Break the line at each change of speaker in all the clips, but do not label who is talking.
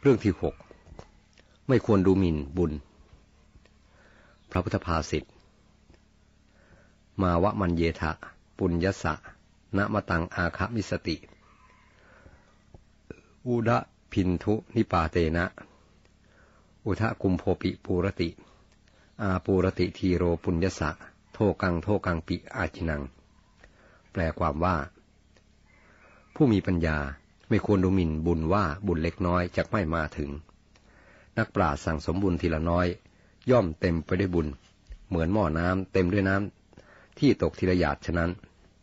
เรื่องที่6ไม่ควรดูหมิ่นบุญพระพุทธภาษิตมาวะมันเยทะปุญญสสะนะมะตังอาคะมิสติอุดะพินทุนิปาเตนะอุทะกุมโภปิปูรติอาปูรติทีโรปุญญสสะโทกังปิอาจินังแปลความว่าผู้มีปัญญาไม่ควรดูหมิ่นบุญว่าบุญเล็กน้อยจะไม่มาถึงนักปราชญ์สั่งสมบุญทีละน้อยย่อมเต็มไปด้วยบุญเหมือนหม้อน้ำเต็มด้วยน้ำที่ตกทีละหยาดฉะนั้น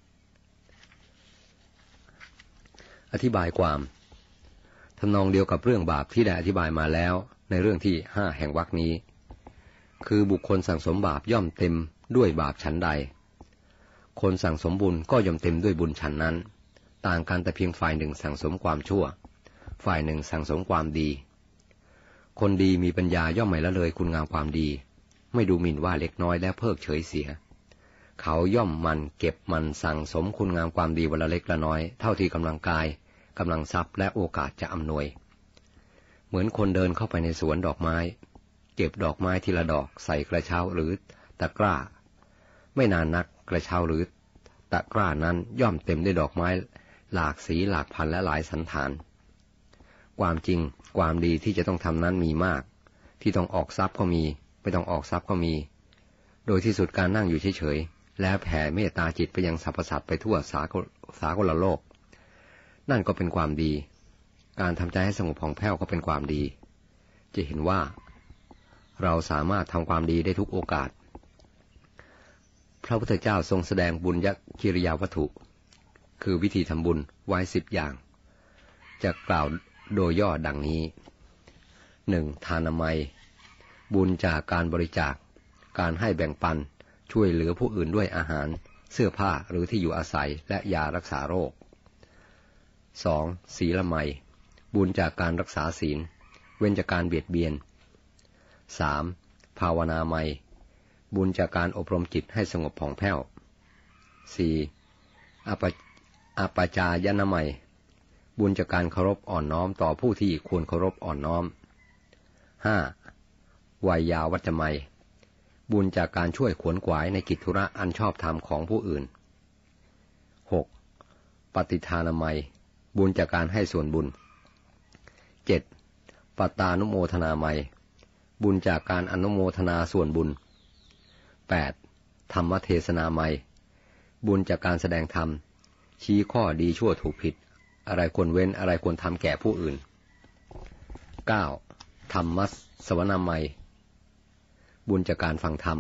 อธิบายความทำนองเดียวกับเรื่องบาปที่ได้อธิบายมาแล้วในเรื่องที่5แห่งวรรคนี้คือบุคคลสั่งสมบาปย่อมเต็มด้วยบาปฉันใดคนสั่งสมบุญก็ย่อมเต็มด้วยบุญฉันนั้นต่างกันแต่เพียงฝ่ายหนึ่งสั่งสมความชั่วฝ่ายหนึ่งสั่งสมความดีคนดีมีปัญญาย่อมไม่ละเลยคุณงามความดีไม่ดูหมิ่นว่าเล็กน้อยแล้วเพิกเฉยเสียเขาย่อมมันเก็บมันสั่งสมคุณงามความดีวันละเล็กละน้อยเท่าที่กำลังกายกำลังทรัพย์และโอกาสจะอำนวยเหมือนคนเดินเข้าไปในสวนดอกไม้เก็บดอกไม้ทีละดอกใส่กระเช้าหรือตะกร้าไม่นานนักกระเช้าหรือตะกร้านั้นย่อมเต็มด้วยดอกไม้หลากสีหลากพันธุ์และหลายสันฐานความจริงความดีที่จะต้องทำนั้นมีมากที่ต้องออกทรัพย์ก็มีไม่ต้องออกทรัพย์ก็มีโดยที่สุดการนั่งอยู่เฉยๆแล้วแผ่เมตตาจิตไปยังสรรพสัตว์ไปทั่วสากลโลกนั่นก็เป็นความดีการทำใจให้สงบผ่องแผ้วก็เป็นความดีจะเห็นว่าเราสามารถทำความดีได้ทุกโอกาสพระพุทธเจ้าทรงแสดงบุญญกิริยาวัตถุคือวิธีทำบุญไว้10 อย่างจะกล่าวโดยย่อดังนี้ 1. ทานามัยบุญจากการบริจาคการให้แบ่งปันช่วยเหลือผู้อื่นด้วยอาหารเสื้อผ้าหรือที่อยู่อาศัยและยารักษาโรค 2. ศีลไมยบุญจากการรักษาศีลเว้นจากการเบียดเบียน 3. ภาวนาไมยบุญจากการอบรมจิตให้สงบผ่องแผ้ว 4. อปจายนไมยบุญจากการเคารพอ่อนน้อมต่อผู้ที่ควรเคารพอ่อนน้อม 5. วัยยาวัจจะไมยบุญจากการช่วยขวนขวายในกิจธุระอันชอบธรรมของผู้อื่น 6. ปฏิทานามัยบุญจากการให้ส่วนบุญ 7. ปัตตานุโมทนาไมยบุญจากการอนุโมทนาส่วนบุญ 8. ธรรมเทศนาไมยบุญจากการแสดงธรรมชี้ข้อดีชั่วถูกผิดอะไรควรเว้นอะไรควรทำแก่ผู้อื่น 9. ธรรมสวนามัยบุญจากการฟังธรรม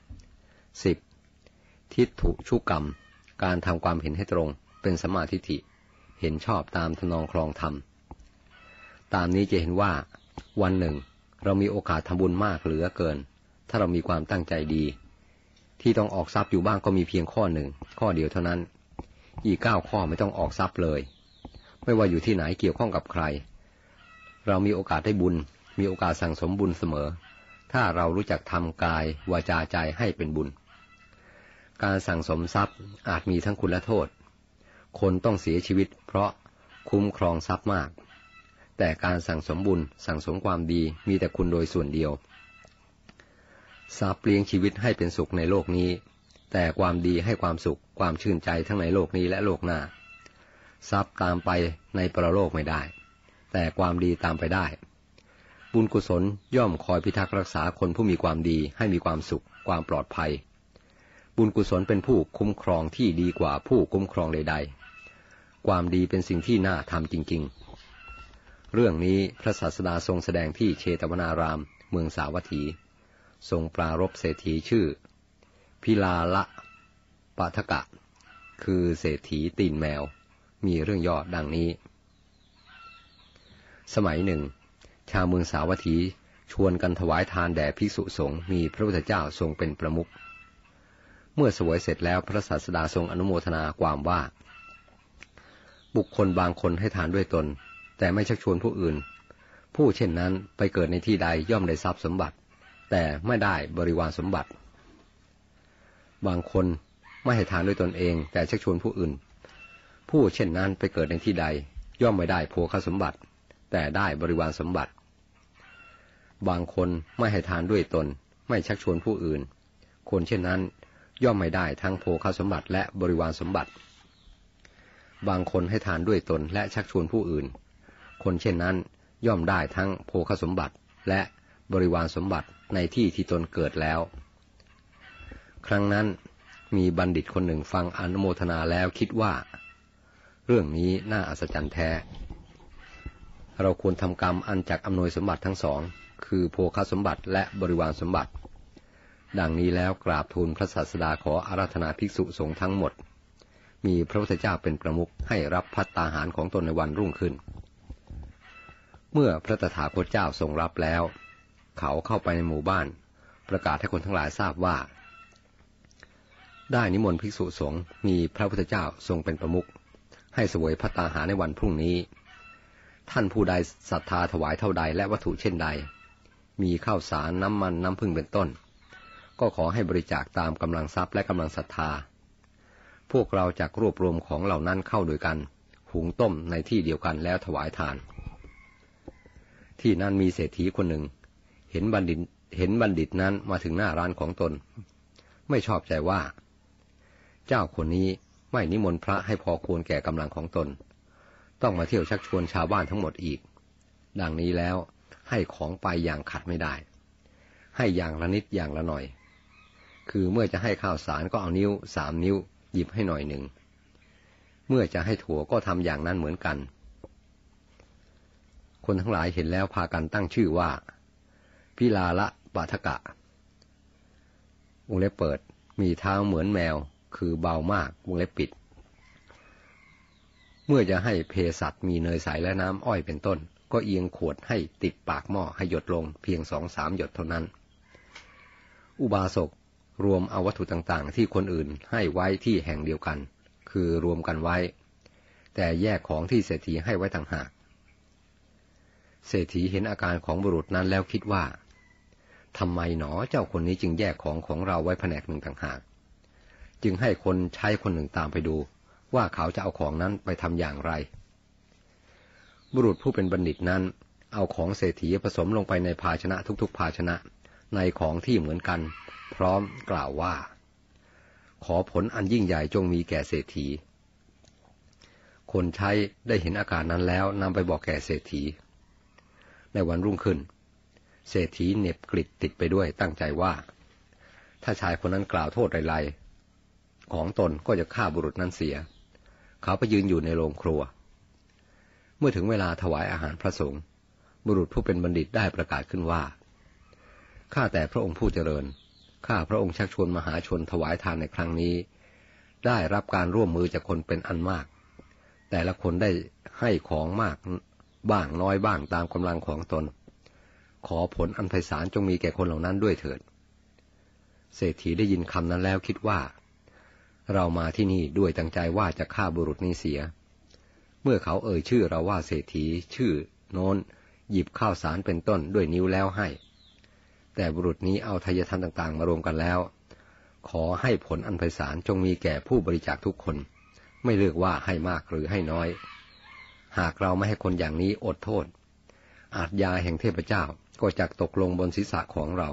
10. ทิฏฐุชุกรรมการทำความเห็นให้ตรงเป็นสัมมาทิฏฐิเห็นชอบตามทำนองครองธรรมตามนี้จะเห็นว่าวันหนึ่งเรามีโอกาสทำบุญมากเหลือเกินถ้าเรามีความตั้งใจดีที่ต้องออกทรัพย์อยู่บ้างก็มีเพียงข้อเดียวเท่านั้นอีก9 ข้อไม่ต้องออกทรัพย์เลยไม่ว่าอยู่ที่ไหนเกี่ยวข้องกับใครเรามีโอกาสได้บุญมีโอกาสสั่งสมบุญเสมอถ้าเรารู้จักทำกายวาจาใจให้เป็นบุญการสั่งสมทรัพย์อาจมีทั้งคุณและโทษคนต้องเสียชีวิตเพราะคุ้มครองทรัพย์มากแต่การสั่งสมบุญสั่งสมความดีมีแต่คุณโดยส่วนเดียวทรัพย์เลี้ยงชีวิตให้เป็นสุขในโลกนี้แต่ความดีให้ความสุขความชื่นใจทั้งในโลกนี้และโลกหน้าทรัพย์ตามไปในปรโลกไม่ได้แต่ความดีตามไปได้บุญกุศลย่อมคอยพิทักษ์รักษาคนผู้มีความดีให้มีความสุขความปลอดภัยบุญกุศลเป็นผู้คุ้มครองที่ดีกว่าผู้คุ้มครองใดๆความดีเป็นสิ่งที่น่าทำจริงๆเรื่องนี้พระศาสดาทรงแสดงที่เชตวนารามเมืองสาวัตถีทรงปรารภเศรษฐีชื่อพิลาละปะทกะคือเศรษฐีตีนแมวมีเรื่องย่อดังนี้สมัยหนึ่งชาวเมืองสาวัตถีชวนกันถวายทานแด่ภิกษุสงฆ์มีพระพุทธเจ้าทรงเป็นประมุขเมื่อเสวยเสร็จแล้วพระศาสดาทรงอนุโมทนาความว่าบุคคลบางคนให้ทานด้วยตนแต่ไม่ชักชวนผู้อื่นผู้เช่นนั้นไปเกิดในที่ใดย่อมได้ทรัพย์สมบัติแต่ไม่ได้บริวารสมบัติบางคนไม่ให้ทานด้วยตนเองแต่ชักชวนผู้อื่นผู้เช่นนั้นไปเกิดในที่ใดย่อมไม่ได้โภคสมบัติแต่ได้บริวารสมบัติบางคนไม่ให้ทานด้วยตนไม่ชักชวนผู้อื่นคนเช่นนั้นย่อมไม่ได้ทั้งโภคสมบัติและบริวารสมบัติบางคนให้ทานด้วยตนและชักชวนผู้อื่นคนเช่นนั้นย่อมได้ทั้งโภคสมบัติและบริวารสมบัติในที่ที่ตนเกิดแล้วครั้งนั้นมีบัณฑิตคนหนึ่งฟังอนุโมทนาแล้วคิดว่าเรื่องนี้น่าอัศจรรย์แท้เราควรทำกรรมอันจักอำนวยสมบัติทั้งสองคือโภคสมบัติและบริวารสมบัติดังนี้แล้วกราบทูลพระศาสดาขออาราธนาภิกษุสงฆ์ทั้งหมดมีพระพุทธเจ้าเป็นประมุขให้รับภัตตาหารของตนในวันรุ่งขึ้นเมื่อพระตถาคตเจ้าทรงรับแล้วเขาเข้าไปในหมู่บ้านประกาศให้คนทั้งหลายทราบว่าได้นิมนต์ภิกษุสงฆ์มีพระพุทธเจ้าทรงเป็นประมุขให้เสวยภัตตาหารในวันพรุ่งนี้ท่านผู้ใดศรัทธาถวายเท่าใดและวัตถุเช่นใดมีข้าวสารน้ำมันน้ำผึ้งเป็นต้นก็ขอให้บริจาคตามกำลังทรัพย์และกำลังศรัทธาพวกเราจักรวบรวมของเหล่านั้นเข้าโดยกันหุงต้มในที่เดียวกันแล้วถวายทานที่นั่นมีเศรษฐีคนหนึ่งเห็นบัณฑิตนั้นมาถึงหน้าร้านของตนไม่ชอบใจว่าเจ้าคนนี้ไม่นิมนต์พระให้พอควรแก่กำลังของตนต้องมาเที่ยวชักชวนชาวบ้านทั้งหมดอีกดังนี้แล้วให้ของไปอย่างขัดไม่ได้ให้อย่างละนิดอย่างละหน่อยคือเมื่อจะให้ข้าวสารก็เอานิ้ว3 นิ้วหยิบให้หน่อยหนึ่งเมื่อจะให้ถั่วก็ทำอย่างนั้นเหมือนกันคนทั้งหลายเห็นแล้วพากันตั้งชื่อว่าพิลาละปาทกะวงเล็บเปิดมีเท้าเหมือนแมวคือเบามากวงเล็บปิดเมื่อจะให้เภสัชมีเนยใสและน้ำอ้อยเป็นต้นก็เอียงขวดให้ติดปากหม้อให้หยดลงเพียง 2-3 หยดเท่านั้นอุบาสกรวมเอาวัตถุต่างๆที่คนอื่นให้ไว้ที่แห่งเดียวกันคือรวมกันไว้แต่แยกของที่เศรษฐีให้ไว้ต่างหากเศรษฐีเห็นอาการของบุรุษนั้นแล้วคิดว่าทำไมหนอเจ้าคนนี้จึงแยกของเราไว้แผนกหนึ่งต่างหากจึงให้คนใช้คนหนึ่งตามไปดูว่าเขาจะเอาของนั้นไปทำอย่างไรบุรุษผู้เป็นบัณฑิตนั้นเอาของเศรษฐีผสมลงไปในภาชนะทุกๆภาชนะในของที่เหมือนกันพร้อมกล่าวว่าขอผลอันยิ่งใหญ่จงมีแก่เศรษฐีคนใช้ได้เห็นอาการนั้นแล้วนำไปบอกแก่เศรษฐีในวันรุ่งขึ้นเศรษฐีเหน็บกฤษติดไปด้วยตั้งใจว่าถ้าชายคนนั้นกล่าวโทษไรๆของตนก็จะฆ่าบุรุษนั้นเสียเขาไปยืนอยู่ในโรงครัวเมื่อถึงเวลาถวายอาหารพระสงฆ์บุรุษผู้เป็นบัณฑิตได้ประกาศขึ้นว่าข้าแต่พระองค์ผู้เจริญข้าพระองค์ชักชวนมหาชนถวายทานในครั้งนี้ได้รับการร่วมมือจากคนเป็นอันมากแต่ละคนได้ให้ของมากบ้างน้อยบ้างตามกำลังของตนขอผลอันไพศาลจงมีแก่คนเหล่านั้นด้วยเถิดเศรษฐีได้ยินคำนั้นแล้วคิดว่าเรามาที่นี่ด้วยตั้งใจว่าจะฆ่าบุรุษนี้เสียเมื่อเขาเอ่ยชื่อเราว่าเศรษฐีชื่อโน้นหยิบข้าวสารเป็นต้นด้วยนิ้วแล้วให้แต่บุรุษนี้เอาทายทานต่างๆมารวมกันแล้วขอให้ผลอันไพศาลจงมีแก่ผู้บริจาคทุกคนไม่เลือกว่าให้มากหรือให้น้อยหากเราไม่ให้คนอย่างนี้อดโทษอาทยาแห่งเทพเจ้าก็จักตกลงบนศีรษะของเรา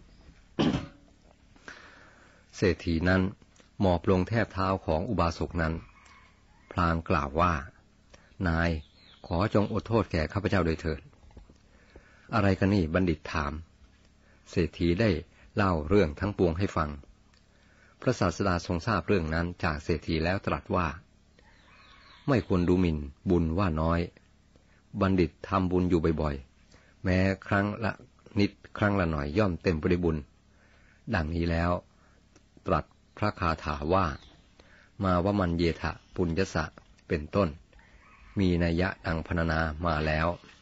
เศรษฐีนั้นหมอบลงแทบเท้าของอุบาสกนั้นพลางกล่าวว่านายขอจงอดโทษแก่ข้าพเจ้าโดยเถิดอะไรกันนี่บัณฑิตถามเศรษฐีได้เล่าเรื่องทั้งปวงให้ฟังพระศาสดาทรงทราบเรื่องนั้นจากเศรษฐีแล้วตรัสว่าไม่ควรดูหมิ่นบุญว่าน้อยบัณฑิตทำบุญอยู่บ่อยๆแม้ครั้งละนิดครั้งละหน่อยย่อมเต็มไปด้วยบุญดังนี้แล้วตรัสพระคาถาว่ามาวมันเยทะปุญญสะเป็นต้นมีนัยยะดังพรรณนามาแล้ว